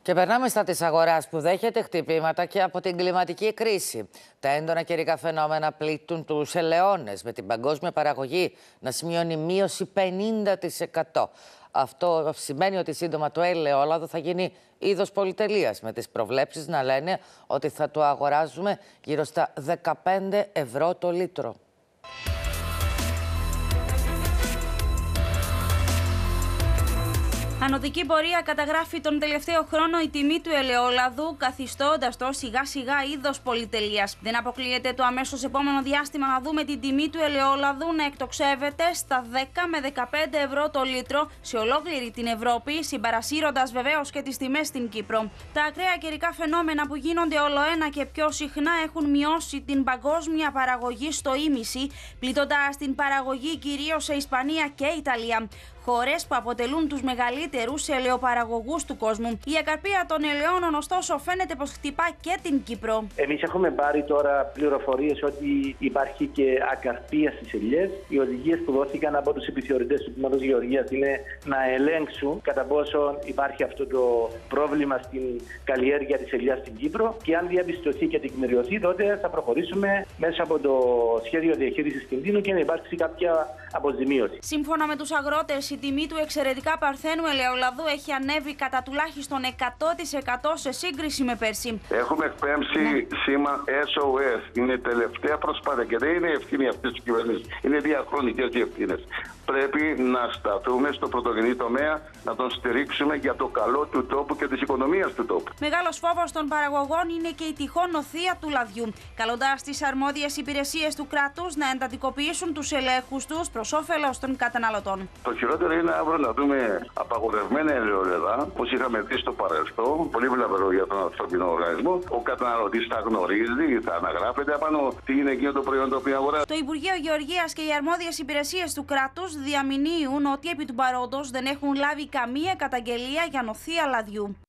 Και περνάμε στα της αγοράς που δέχεται χτυπήματα και από την κλιματική κρίση. Τα έντονα καιρικά φαινόμενα πλήττουν τους ελαιώνες, με την παγκόσμια παραγωγή να σημειώνει μείωση 50%. Αυτό σημαίνει ότι σύντομα το ελαιόλαδο θα γίνει είδος πολυτελείας, με τις προβλέψεις να λένε ότι θα το αγοράζουμε γύρω στα 15 ευρώ το λίτρο. Ανωδική πορεία καταγράφει τον τελευταίο χρόνο η τιμή του ελαιόλαδου, καθιστώντας το σιγά σιγά είδος πολυτελείας. Δεν αποκλείεται το αμέσως επόμενο διάστημα να δούμε την τιμή του ελαιόλαδου να εκτοξεύεται στα 10 με 15 ευρώ το λίτρο σε ολόκληρη την Ευρώπη, συμπαρασύροντας βεβαίως και τις τιμές στην Κύπρο. Τα ακραία καιρικά φαινόμενα που γίνονται ολοένα και πιο συχνά έχουν μειώσει την παγκόσμια παραγωγή στο ίμιση, πλήττοντας την παραγωγή κυρίως σε Ισπανία και Ιταλία. Χώρες που αποτελούν τους μεγαλύτερους ελαιοπαραγωγούς του κόσμου. Η ακαρπία των ελαιώνων, ωστόσο, φαίνεται πως χτυπά και την Κύπρο. Εμείς έχουμε πάρει τώρα πληροφορίες ότι υπάρχει και ακαρπία στις ελιές. Οι οδηγίες που δόθηκαν από τους επιθεωρητές του Τμήματος Γεωργίας είναι να ελέγξουν κατά πόσο υπάρχει αυτό το πρόβλημα στην καλλιέργεια της ελιάς στην Κύπρο. Και αν διαπιστωθεί και τεκμηριωθεί, τότε θα προχωρήσουμε μέσα από το σχέδιο διαχείρισης κινδύνου και να υπάρξει κάποια αποζημίωση. Σύμφωνα με τους αγρότες, η τιμή του εξαιρετικά παρθένου ελαιολαδού έχει ανέβει κατά τουλάχιστον 100% σε σύγκριση με πέρσι. Έχουμε εκπέμψει σήμα SOS. Είναι τελευταία προσπάθεια και δεν είναι ευθύνη αυτή τη κυβέρνηση. Είναι διαχρονικές οι ευθύνες. Πρέπει να σταθούμε στο πρωτογενή τομέα, να τον στηρίξουμε για το καλό του τόπου και της οικονομίας του τόπου. Μεγάλος φόβος των παραγωγών είναι και η τυχόν νοθεία του λαδιού, καλώντας τις αρμόδιες υπηρεσίες του κράτους να εντατικοποιήσουν τους ελέγχους τους προς όφελος των καταναλωτών. Το χειρότερο είναι αύριο να δούμε απαγορευμένα ελαιόλαδα, όπως είχαμε δει στο παρελθόν, πολύ βλαβερό για τον ανθρωπινό οργανισμό. Ο καταναλωτής θα γνωρίζει, θα αναγράφεται απάνω τι είναι εκείνο το προϊόν το οποίο αγοράζει. Το Υπουργείο Γεωργίας και οι αρμόδιες υπηρεσίες του κράτους διαμηνύουν ότι επί του παρόντος δεν έχουν λάβει καμία καταγγελία για νοθεία λαδιού.